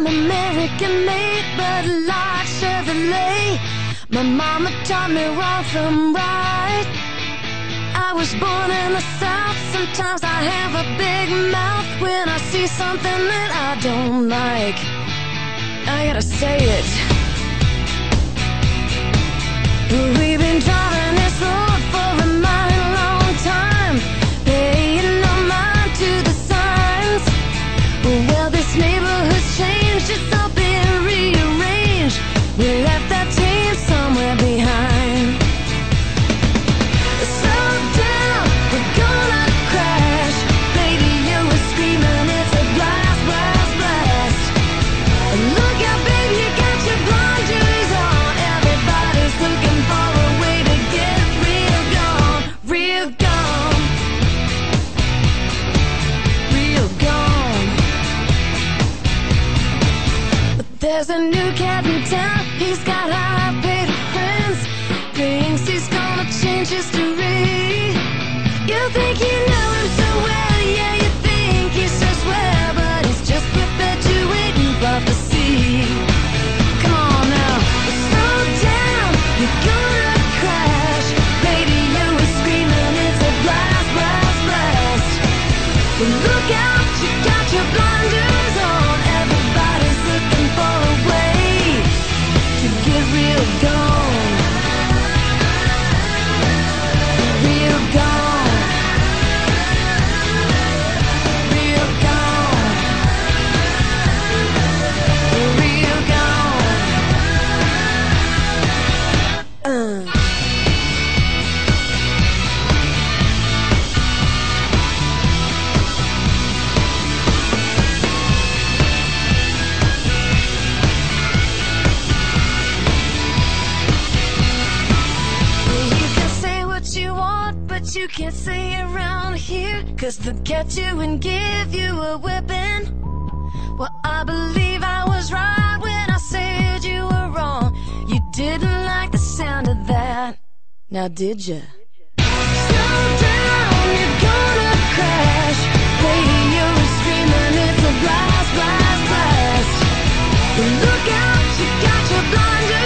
I'm American-made, but like Chevrolet. My mama taught me wrong from right. I was born in the South. Sometimes I have a big mouth when I see something that I don't like. I gotta say it. We've been driving this road for a mighty long time, paying no mind to the signs. Well, this neighborhood's changed, it's all been rearranged. We left that teen somewhere behind. Slow down, we're gonna crash. Radio is screaming, it's a blast, blast, blast. Look out, baby, you got your blinders on. Everybody's looking for a way to get real gone, real gone, real gone. But there's a new cat in town, he's got high-paid friends. Thinks he's gonna change history. You think you know him so well, yeah, you think he's so swell, but he's just perpetuating prophecy. Come on now, slow down, you're gonna crash. Radio is screaming, it's a blast, blast, blast. Well, look out, you got your blinders on. Everybody's looking for a way to get real gone, real gone, real gone, real gone. You can say what you want, but you can't say it around here, 'cause they'll catch you and give you a whipping. Well, I believe I was right when I said you were wrong. You didn't like the sound of that, now did ya? Slow down, you're gonna crash. Radio is screaming, it's a blast, blast, blast. Look out, you got your blinders